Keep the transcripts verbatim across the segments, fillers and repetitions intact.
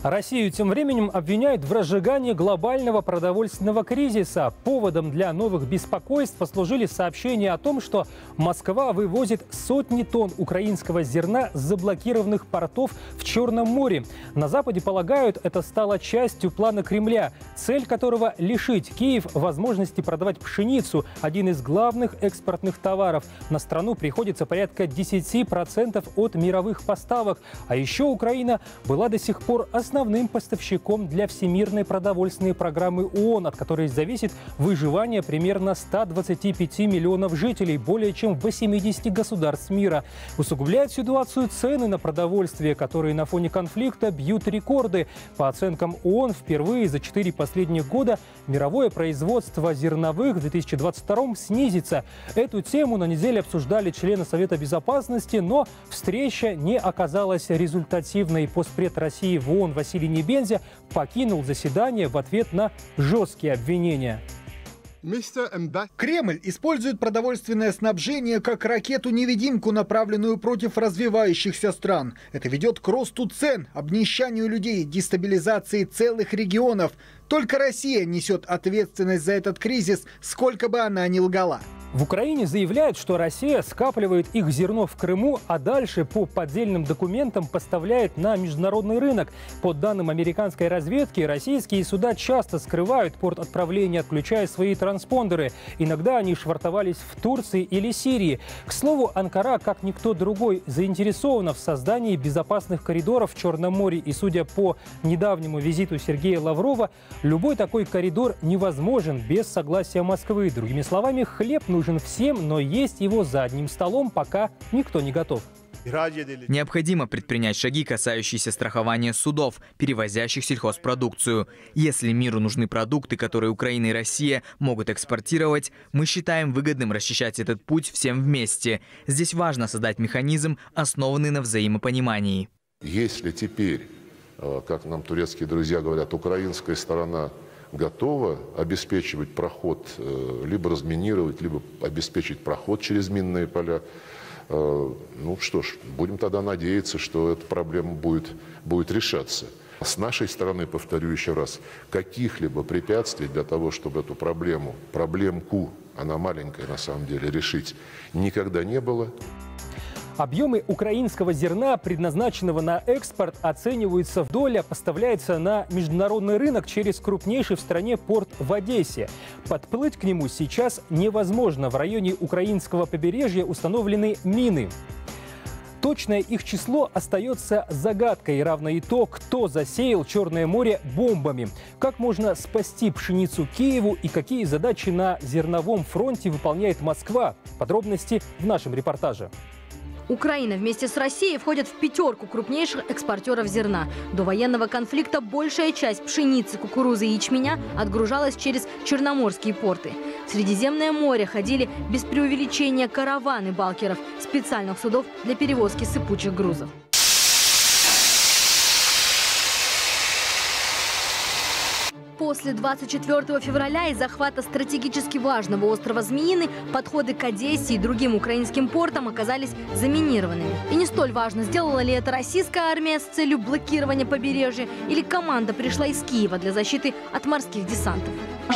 Россию тем временем обвиняют в разжигании глобального продовольственного кризиса. Поводом для новых беспокойств послужили сообщения о том, что Москва вывозит сотни тонн украинского зерна с заблокированных портов в Черном море. На Западе полагают, это стало частью плана Кремля, цель которого – лишить Киев возможности продавать пшеницу, один из главных экспортных товаров. На страну приходится порядка десяти процентов от мировых поставок. А еще Украина была до сих пор основной основным поставщиком для Всемирной продовольственной программы ООН, от которой зависит выживание примерно ста двадцати пяти миллионов жителей, более чем в восьмидесяти государств мира. Усугубляют ситуацию цены на продовольствие, которые на фоне конфликта бьют рекорды. По оценкам ООН, впервые за четыре последних года мировое производство зерновых в две тысячи двадцать втором снизится. Эту тему на неделе обсуждали члены Совета Безопасности, но встреча не оказалась результативной. Постпред России в ООН Василий Небензя покинул заседание в ответ на жесткие обвинения. Кремль использует продовольственное снабжение как ракету-невидимку, направленную против развивающихся стран. Это ведет к росту цен, обнищанию людей, дестабилизации целых регионов. Только Россия несет ответственность за этот кризис, сколько бы она ни лгала. В Украине заявляют, что Россия скапливает их зерно в Крыму, а дальше по поддельным документам поставляет на международный рынок. По данным американской разведки, российские суда часто скрывают порт отправления, отключая свои транспондеры. Иногда они швартовались в Турции или Сирии. К слову, Анкара, как никто другой, заинтересована в создании безопасных коридоров в Черном море. И судя по недавнему визиту Сергея Лаврова, любой такой коридор невозможен без согласия Москвы. Другими словами, хлеб нужен нужен всем, но есть его за одним столом пока никто не готов. Необходимо предпринять шаги, касающиеся страхования судов, перевозящих сельхозпродукцию. Если миру нужны продукты, которые Украина и Россия могут экспортировать, мы считаем выгодным расчищать этот путь всем вместе. Здесь важно создать механизм, основанный на взаимопонимании. Если теперь, как нам турецкие друзья говорят, украинская сторона готова обеспечивать проход, либо разминировать, либо обеспечить проход через минные поля. Ну что ж, будем тогда надеяться, что эта проблема будет, будет решаться. С нашей стороны, повторю еще раз, каких-либо препятствий для того, чтобы эту проблему, проблемку, она маленькая на самом деле, решить, никогда не было. Объемы украинского зерна, предназначенного на экспорт, оцениваются в доля, поставляется на международный рынок через крупнейший в стране порт в Одессе. Подплыть к нему сейчас невозможно. В районе украинского побережья установлены мины. Точное их число остается загадкой, равно и то, кто засеял Черное море бомбами. Как можно спасти пшеницу Киеву и какие задачи на зерновом фронте выполняет Москва? Подробности в нашем репортаже. Украина вместе с Россией входят в пятерку крупнейших экспортеров зерна. До военного конфликта большая часть пшеницы, кукурузы и ячменя отгружалась через черноморские порты. В Средиземное море ходили без преувеличения караваны балкеров, специальных судов для перевозки сыпучих грузов. После двадцать четвёртого февраля и захвата стратегически важного острова Змеиный подходы к Одессе и другим украинским портам оказались заминированными. И не столь важно, сделала ли это российская армия с целью блокирования побережья или команда пришла из Киева для защиты от морских десантов.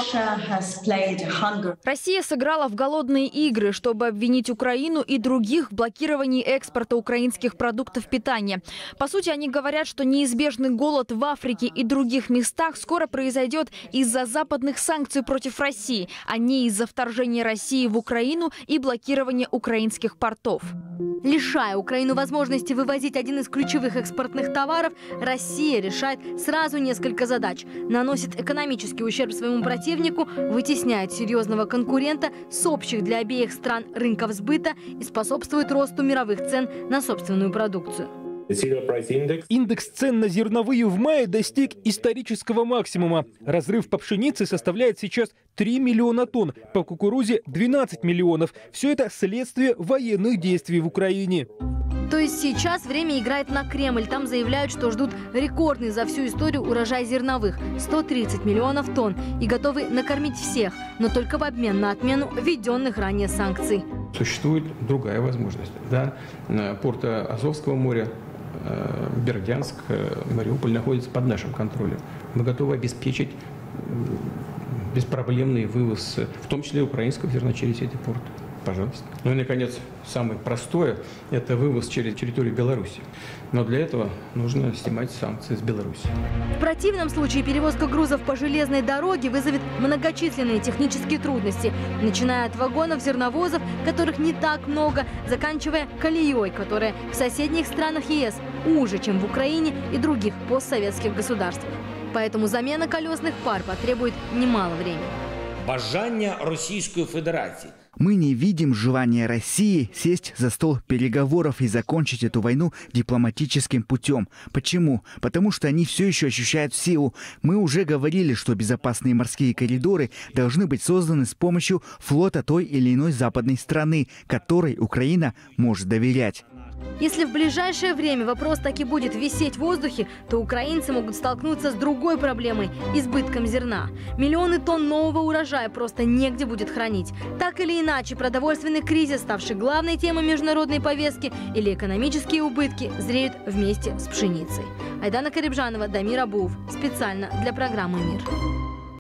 Россия сыграла в голодные игры, чтобы обвинить Украину и других в блокировании экспорта украинских продуктов питания. По сути, они говорят, что неизбежный голод в Африке и других местах скоро произойдет из-за западных санкций против России, а не из-за вторжения России в Украину и блокирования украинских портов. Лишая Украину возможности вывозить один из ключевых экспортных товаров, Россия решает сразу несколько задач. Наносит экономический ущерб своему противнику, вытесняет серьезного конкурента с общих для обеих стран рынков сбыта и способствует росту мировых цен на собственную продукцию. Индекс цен на зерновые в мае достиг исторического максимума. Разрыв по пшенице составляет сейчас три миллиона тонн, по кукурузе двенадцать миллионов. Все это следствие военных действий в Украине. То есть сейчас время играет на Кремль. Там заявляют, что ждут рекордный за всю историю урожай зерновых – сто тридцать миллионов тонн. И готовы накормить всех, но только в обмен на отмену введенных ранее санкций. Существует другая возможность. Да? Порты Азовского моря, Бердянск, Мариуполь находятся под нашим контролем. Мы готовы обеспечить беспроблемный вывоз, в том числе украинского зерна через эти порты. Пожалуйста. Ну и, наконец, самое простое – это вывоз через территорию Беларуси. Но для этого нужно снимать санкции с Беларуси. В противном случае перевозка грузов по железной дороге вызовет многочисленные технические трудности, начиная от вагонов зерновозов, которых не так много, заканчивая колеей, которая в соседних странах ЕС уже, чем в Украине и других постсоветских государствах. Поэтому замена колесных пар потребует немало времени. Бажання Російської Федерації. Мы не видим желания России сесть за стол переговоров и закончить эту войну дипломатическим путем. Почему? Потому что они все еще ощущают силу. Мы уже говорили, что безопасные морские коридоры должны быть созданы с помощью флота той или иной западной страны, которой Украина может доверять. Если в ближайшее время вопрос таки будет висеть в воздухе, то украинцы могут столкнуться с другой проблемой – избытком зерна. Миллионы тонн нового урожая просто негде будет хранить. Так или иначе, продовольственный кризис, ставший главной темой международной повестки, или экономические убытки зреют вместе с пшеницей. Айдана Карибжанова, Дамир Абуов. Специально для программы «Мир».